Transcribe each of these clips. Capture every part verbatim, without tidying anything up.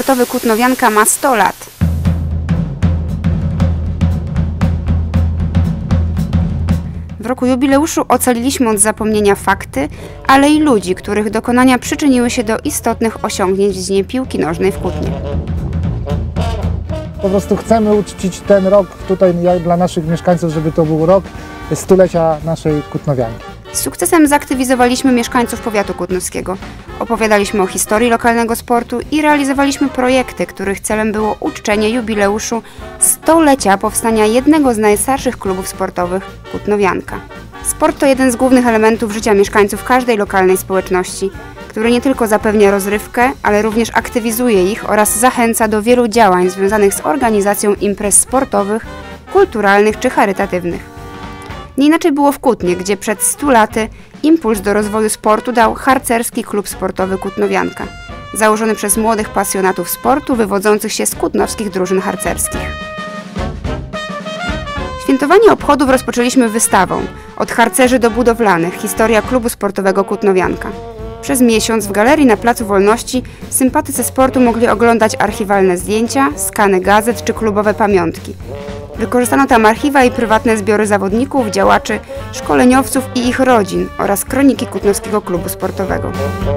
sportowy Kutnowianka ma sto lat. W roku jubileuszu ocaliliśmy od zapomnienia fakty, ale i ludzi, których dokonania przyczyniły się do istotnych osiągnięć w dziedzinie piłki nożnej w Kutnie. Po prostu chcemy uczcić ten rok tutaj dla naszych mieszkańców, żeby to był rok stulecia naszej Kutnowianki. Z sukcesem zaktywizowaliśmy mieszkańców powiatu kutnowskiego. Opowiadaliśmy o historii lokalnego sportu i realizowaliśmy projekty, których celem było uczczenie jubileuszu stulecia powstania jednego z najstarszych klubów sportowych – Kutnowianka. Sport to jeden z głównych elementów życia mieszkańców każdej lokalnej społeczności, który nie tylko zapewnia rozrywkę, ale również aktywizuje ich oraz zachęca do wielu działań związanych z organizacją imprez sportowych, kulturalnych czy charytatywnych. Nie inaczej było w Kutnie, gdzie przed stu laty impuls do rozwoju sportu dał harcerski klub sportowy Kutnowianka, założony przez młodych pasjonatów sportu wywodzących się z kutnowskich drużyn harcerskich. Świętowanie obchodów rozpoczęliśmy wystawą Od harcerzy do budowlanych – historia klubu sportowego Kutnowianka. Przez miesiąc w galerii na Placu Wolności sympatycy sportu mogli oglądać archiwalne zdjęcia, skany gazet czy klubowe pamiątki. Wykorzystano tam archiwa i prywatne zbiory zawodników, działaczy, szkoleniowców i ich rodzin oraz kroniki Kutnowskiego Klubu Sportowego.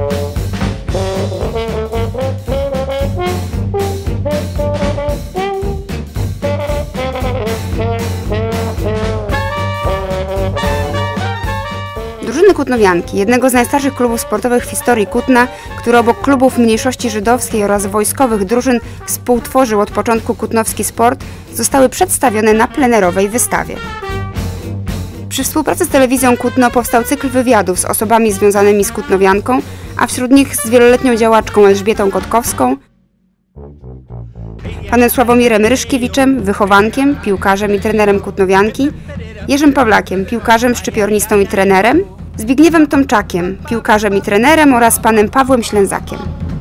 Drużyny Kutnowianki, jednego z najstarszych klubów sportowych w historii Kutna, który obok klubów mniejszości żydowskiej oraz wojskowych drużyn współtworzył od początku kutnowski sport, zostały przedstawione na plenerowej wystawie. Przy współpracy z telewizją Kutno powstał cykl wywiadów z osobami związanymi z Kutnowianką, a wśród nich z wieloletnią działaczką Elżbietą Kotkowską, panem Sławomirem Ryszkiewiczem, wychowankiem, piłkarzem i trenerem Kutnowianki, Jerzym Pawlakiem, piłkarzem, szczypiornistą i trenerem, Zbigniewem Tomczakiem, piłkarzem i trenerem oraz panem Pawłem Ślęzakiem.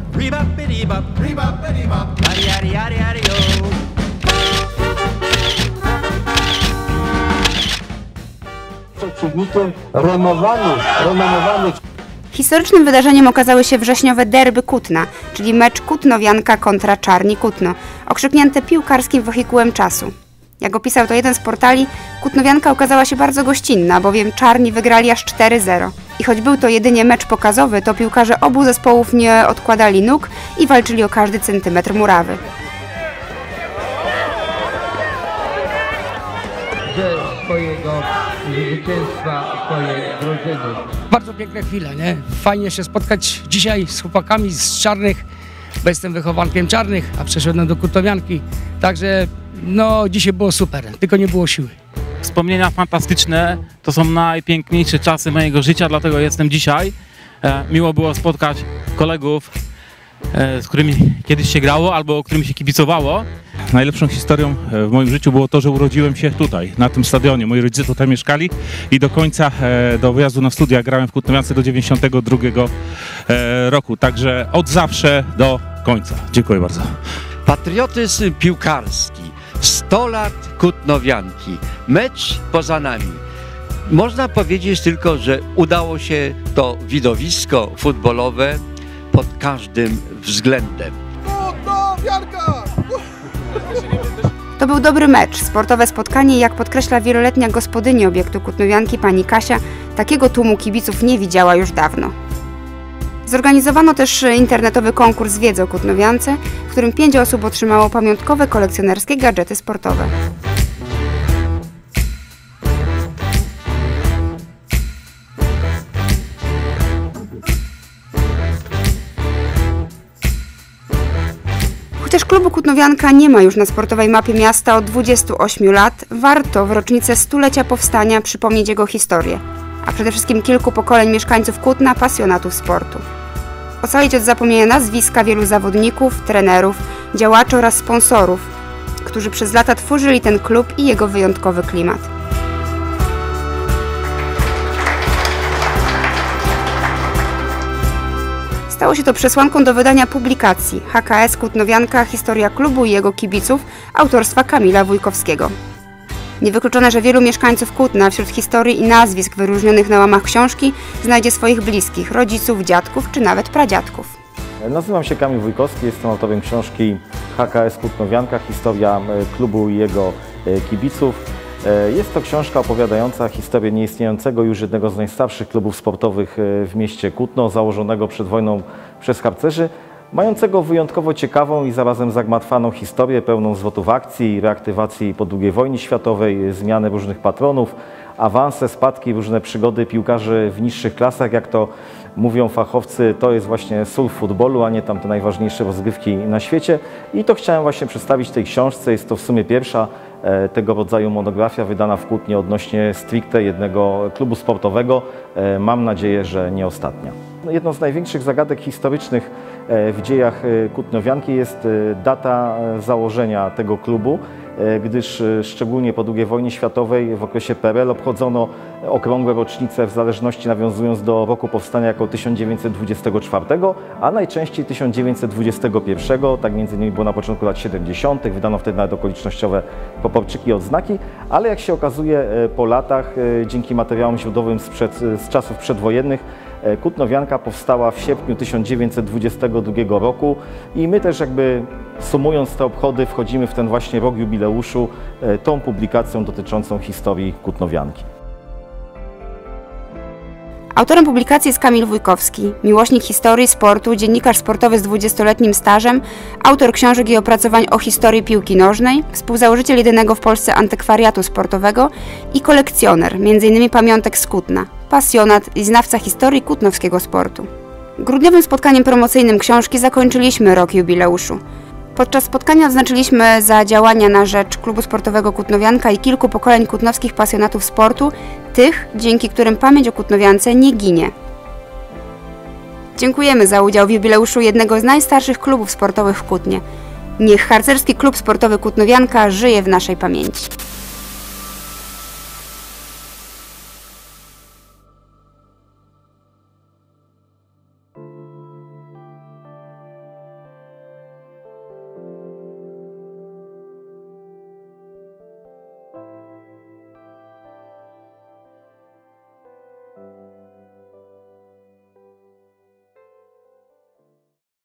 Przeciwnikiem renowanych, renomowanych. Historycznym wydarzeniem okazały się wrześniowe derby Kutna, czyli mecz Kutnowianka kontra Czarni Kutno, okrzyknięte piłkarskim wehikułem czasu. Jak opisał to jeden z portali, Kutnowianka okazała się bardzo gościnna, bowiem Czarni wygrali aż cztery zero. I choć był to jedynie mecz pokazowy, to piłkarze obu zespołów nie odkładali nóg i walczyli o każdy centymetr murawy. Ze swojego zwycięstwa swojej drużyny. Bardzo piękne chwile, nie? Fajnie się spotkać dzisiaj z chłopakami z Czarnych, bo jestem wychowankiem Czarnych, a przeszedłem do Kutnowianki, także no dzisiaj było super, tylko nie było siły. Wspomnienia fantastyczne, to są najpiękniejsze czasy mojego życia, dlatego jestem dzisiaj. E, miło było spotkać kolegów, e, z którymi kiedyś się grało albo którymi się kibicowało. Najlepszą historią w moim życiu było to, że urodziłem się tutaj, na tym stadionie. Moi rodzice tutaj mieszkali i do końca, do wyjazdu na studia grałem w Kutnowiance do dziewięćdziesiątego drugiego roku. Także od zawsze do końca. Dziękuję bardzo. Patriotyzm piłkarski. sto lat Kutnowianki. Mecz poza nami. Można powiedzieć tylko, że udało się to widowisko futbolowe pod każdym względem. Kutnowianka! To był dobry mecz, sportowe spotkanie i jak podkreśla wieloletnia gospodyni obiektu Kutnowianki pani Kasia, takiego tłumu kibiców nie widziała już dawno. Zorganizowano też internetowy konkurs wiedzy o Kutnowiance, w którym pięć osób otrzymało pamiątkowe kolekcjonerskie gadżety sportowe. Chociaż klubu Kutnowianka nie ma już na sportowej mapie miasta od dwudziestu ośmiu lat, warto w rocznicę stulecia powstania przypomnieć jego historię, a przede wszystkim kilku pokoleń mieszkańców Kutna, pasjonatów sportu. Ocalić od zapomnienia nazwiska wielu zawodników, trenerów, działaczy oraz sponsorów, którzy przez lata tworzyli ten klub i jego wyjątkowy klimat. Stało się to przesłanką do wydania publikacji H K S Kutnowianka – Historia klubu i jego kibiców autorstwa Kamila Wójkowskiego. Niewykluczone, że wielu mieszkańców Kutna wśród historii i nazwisk wyróżnionych na łamach książki znajdzie swoich bliskich, rodziców, dziadków czy nawet pradziadków. Nazywam się Kamil Wójkowski, jestem autorem książki H K S Kutnowianka, historia klubu i jego kibiców. Jest to książka opowiadająca historię nieistniejącego już jednego z najstarszych klubów sportowych w mieście Kutno, założonego przed wojną przez harcerzy, mającego wyjątkowo ciekawą i zarazem zagmatwaną historię, pełną zwrotów akcji, reaktywacji po drugiej wojnie światowej, zmiany różnych patronów, awanse, spadki, różne przygody piłkarzy w niższych klasach, jak to mówią fachowcy, to jest właśnie sól futbolu, a nie tam te najważniejsze rozgrywki na świecie. I to chciałem właśnie przedstawić w tej książce. Jest to w sumie pierwsza e, tego rodzaju monografia wydana w Kutnie odnośnie stricte jednego klubu sportowego. E, mam nadzieję, że nie ostatnia. Jedną z największych zagadek historycznych w dziejach Kutnowianki jest data założenia tego klubu, gdyż szczególnie po drugiej wojnie światowej w okresie P R L obchodzono okrągłe rocznice w zależności nawiązując do roku powstania jako tysiąc dziewięćset dwudziestego czwartego, a najczęściej tysiąc dziewięćset dwudziestego pierwszego, tak między innymi było na początku lat siedemdziesiątych, wydano wtedy nawet okolicznościowe proporczyki, odznaki, ale jak się okazuje po latach, dzięki materiałom źródłowym sprzed, z czasów przedwojennych, Kutnowianka powstała w sierpniu tysiąc dziewięćset dwudziestego drugiego roku i my też jakby sumując te obchody wchodzimy w ten właśnie rok jubileuszu tą publikacją dotyczącą historii Kutnowianki. Autorem publikacji jest Kamil Wójkowski, miłośnik historii, sportu, dziennikarz sportowy z dwudziestoletnim stażem, autor książek i opracowań o historii piłki nożnej, współzałożyciel jedynego w Polsce antykwariatu sportowego i kolekcjoner, między innymi pamiątek z Kutna, pasjonat i znawca historii kutnowskiego sportu. Grudniowym spotkaniem promocyjnym książki zakończyliśmy rok jubileuszu. Podczas spotkania odznaczyliśmy za działania na rzecz klubu sportowego Kutnowianka i kilku pokoleń kutnowskich pasjonatów sportu, tych, dzięki którym pamięć o Kutnowiance nie ginie. Dziękujemy za udział w jubileuszu jednego z najstarszych klubów sportowych w Kutnie. Niech harcerski klub sportowy Kutnowianka żyje w naszej pamięci.